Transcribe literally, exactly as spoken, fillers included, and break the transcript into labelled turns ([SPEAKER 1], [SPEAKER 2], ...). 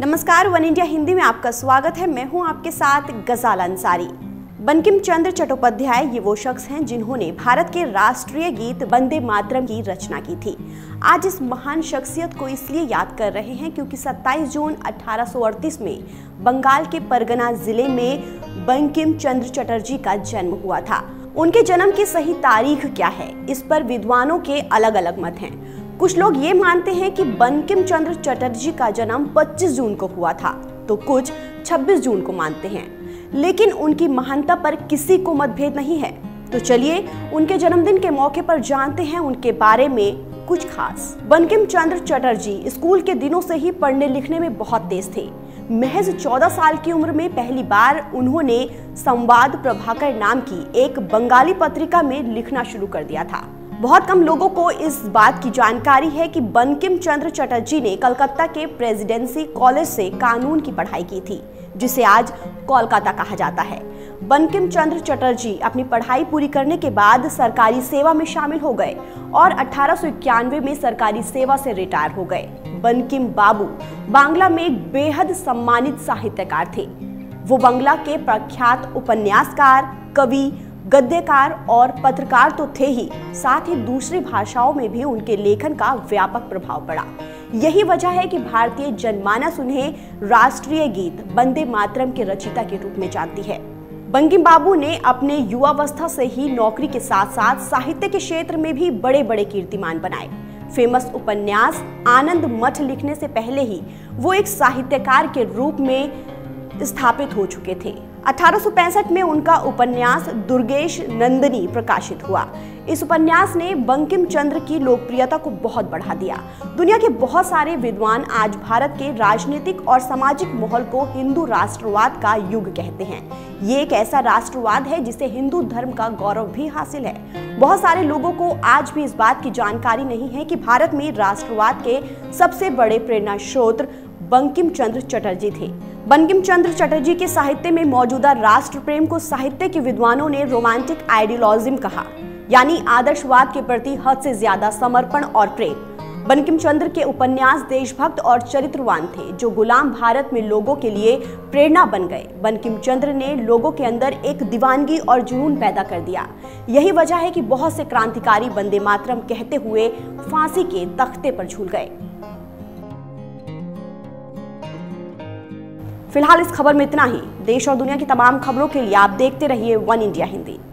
[SPEAKER 1] नमस्कार, one India Hindi में आपका स्वागत है। मैं हूं आपके साथ गजाल अंसारी। बंकिम चंद्र चट्टोपाध्याय ये वो शख्स हैं जिन्होंने भारत के राष्ट्रीय गीत वंदे मातरम की रचना की थी। आज इस महान शख्सियत को इसलिए याद कर रहे हैं क्योंकि सत्ताईस जून अठारह सौ अड़तीस में बंगाल के परगना जिले में बंकिम चंद्र चटर्जी का जन्म हुआ था। उनके जन्म की सही तारीख क्या है, इस पर विद्वानों के अलग अलग मत हैं। कुछ लोग ये मानते हैं कि बंकिम चंद्र चटर्जी का जन्म पच्चीस जून को हुआ था, तो कुछ छब्बीस जून को मानते हैं, लेकिन उनकी महानता पर किसी को मतभेद नहीं है। तो चलिए उनके जन्मदिन के मौके पर जानते हैं उनके बारे में कुछ खास। बंकिम चंद्र चटर्जी स्कूल के दिनों से ही पढ़ने लिखने में बहुत तेज थे। महज चौदह साल की उम्र में पहली बार उन्होंने संवाद प्रभाकर नाम की एक बंगाली पत्रिका में लिखना शुरू कर दिया था। बहुत कम लोगों को इस बात की जानकारी है कि बंकिम चंद्र चटर्जी ने कलकत्ता के प्रेसिडेंसी कॉलेज से कानून की पढ़ाई की थी, जिसे आज कोलकाता कहा जाता है। बंकिम चंद्र चटर्जी अपनी पढ़ाई पूरी करने के बाद सरकारी सेवा में शामिल हो गए और अठारह सौ इक्यानवे में सरकारी सेवा से रिटायर हो गए। बंकिम बाबू बांग्ला में एक बेहद सम्मानित साहित्यकार थे। वो बांग्ला के प्रख्यात उपन्यासकार, कवि, गद्यकार और पत्रकार तो थे ही, साथ ही दूसरी भाषाओं में भी उनके लेखन का व्यापक प्रभाव पड़ा। यही वजह है कि भारतीय जनमानस उन्हें राष्ट्रीय गीत वंदे मातरम के रचयिता के रूप में जानती है। बंकिम बाबू ने अपने युवावस्था से ही नौकरी के साथ साथ साहित्य के क्षेत्र में भी बड़े बड़े कीर्तिमान बनाए। फेमस उपन्यास आनंद मठ लिखने से पहले ही वो एक साहित्यकार के रूप में स्थापित हो चुके थे। अठारह सौ पैंसठ में उनका उपन्यास दुर्गेश नंदिनी प्रकाशित हुआ। इस उपन्यास ने बंकिम चंद्र की लोकप्रियता को बहुत बढ़ा दिया। दुनिया के बहुत सारे विद्वान आज भारत के राजनीतिक और सामाजिक माहौल को हिंदू राष्ट्रवाद का युग कहते हैं। ये एक ऐसा राष्ट्रवाद है जिसे हिंदू धर्म का गौरव भी हासिल है। बहुत सारे लोगों को आज भी इस बात की जानकारी नहीं है कि भारत में राष्ट्रवाद के सबसे बड़े प्रेरणा स्रोत बंकिम चंद्र चटर्जी थे। बंकिम चंद्र चटर्जी के साहित्य में मौजूदा राष्ट्र प्रेम को साहित्य के विद्वानों ने रोमांटिक आइडियोलॉजिज्म कहा, यानी आदर्शवाद के प्रति हद से ज्यादा समर्पण और प्रेम। बंकिम चंद्र के उपन्यास देशभक्त और चरित्रवान थे, जो गुलाम भारत में लोगों के लिए प्रेरणा बन गए। बंकिम चंद्र ने लोगों के अंदर एक दीवानगी और जुनून पैदा कर दिया। यही वजह है कि बहुत से क्रांतिकारी वंदे मातरम कहते हुए फांसी के तख्ते पर झूल गए। फिलहाल इस खबर में इतना ही। देश और दुनिया की तमाम खबरों के लिए आप देखते रहिए वन इंडिया हिंदी।